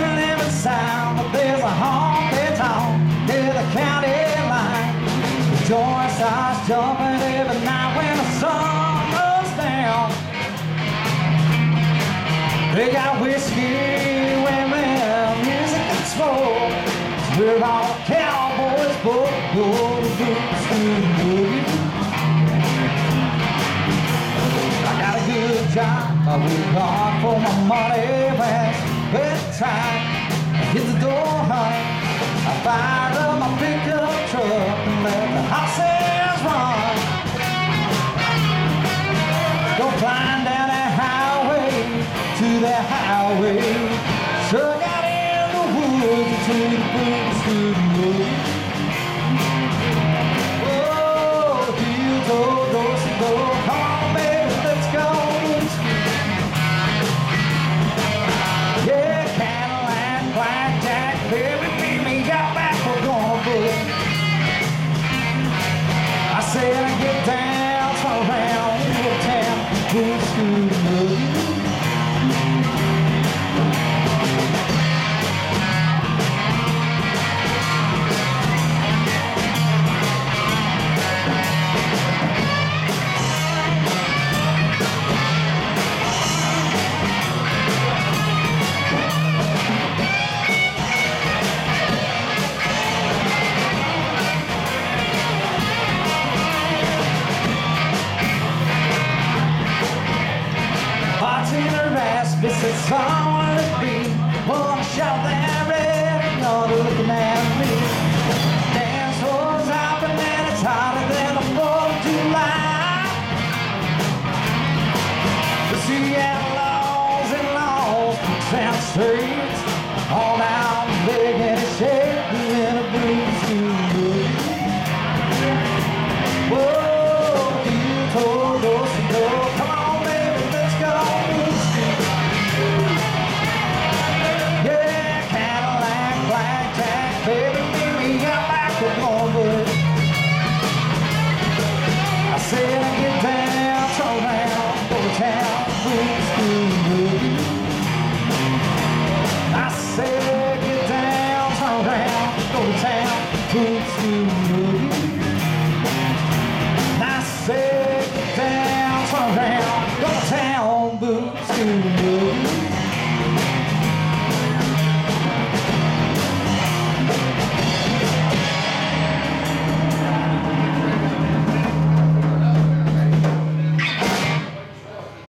living sound, but there's a honky tonk near the county line. The joint starts jumping every night when the sun goes down. They got whiskey, women, music and smoke. So we're all cowboys, but go to boots to the boogie. I got a good job, I work hard for my money when it's bedtime. I hit the door, honey, I fired up my pickup truck and let the horses run. Go flying down that highway to the highway. Struck out in the woods to the boots to the boogie. Oh, heel toe, dorsey toe, come on, baby, let's go. Yeah, Cadillac, blackjack, baby, meet me out back, we're gonna book. I said I get down, turn around, little town, boots to the boogie. Bartender asked me, said, someone to be. One shot that red, another looking at me. Dance floor's open and it's hotter than the 4th of July. The Seattle laws and laws, South streets, all down big and it's shaking in a blues to boogie. Whoa, heel toe, dorsey toe, come on, baby, let's go. Yeah, Cadillac, blackjack, baby, meet me out back, we're going good. I said I get down, turn around, go to town, boots to boogie. I said get down, turn around, go to town, boots to boogie.